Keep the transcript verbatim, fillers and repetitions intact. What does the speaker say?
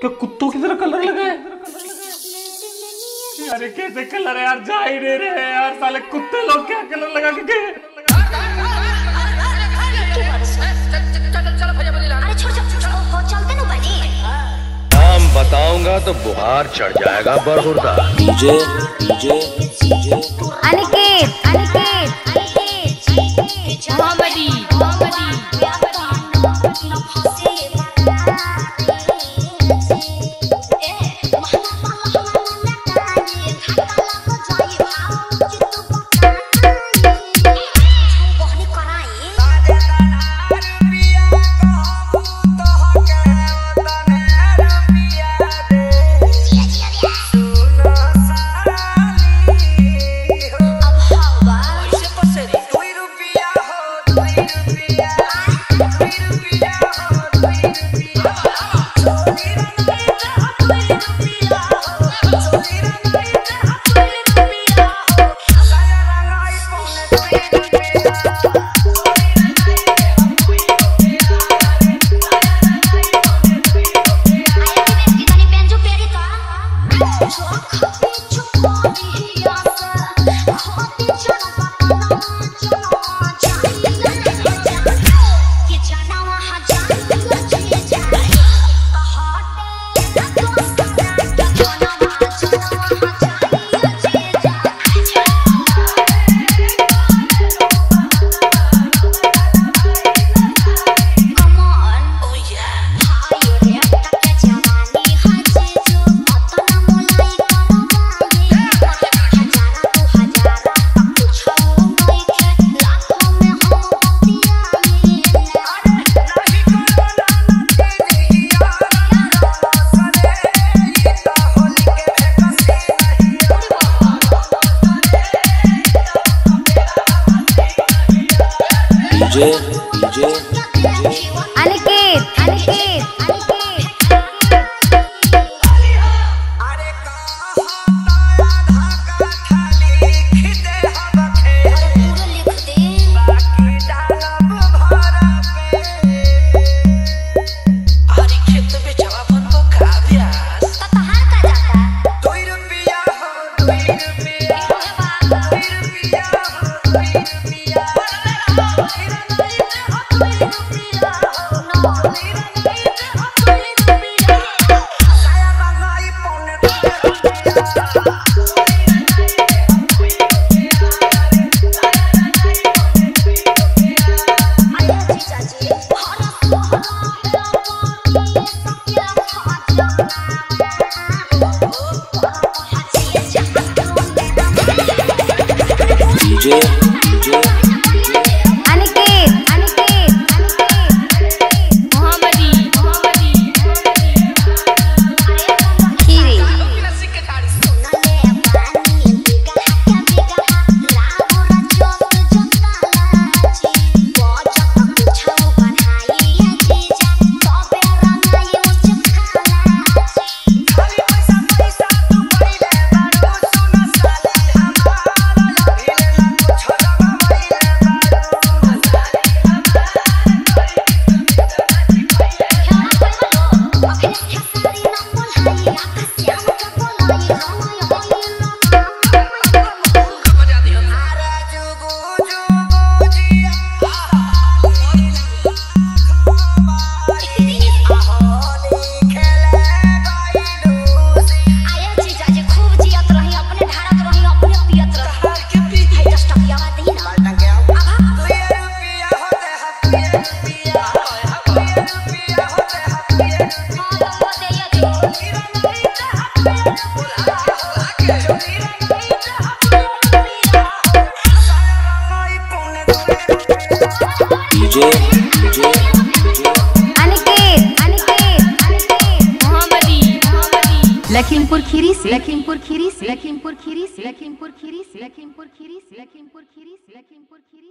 क्या कुत्तों की तरह कलर लगा है? अरे कैसे कलर है यार, जा ही नहीं रहे यार साले कुत्ते लोग, क्या कलर लगा के गए? नाम बताऊंगा तो बुहार चढ़ जाएगा बरहुरदा। DJ DJ DJ Aniket Aniket Aniket Mohammadi Mohammadi DJ DJ Aniket Aniket DJ DJ Aniket Aniket Aniket Mohammadi Mohammadi Kheri DJ DJ Aniket Aniket Aniket Mohammadi Mohammadi Lakhimpur Kheri से लखीमपुर खीरी से लखीमपुर खीरी से लखीमपुर खीरी से लखीमपुर खीरी से लखीमपुर खीरी से लखीमपुर खीरी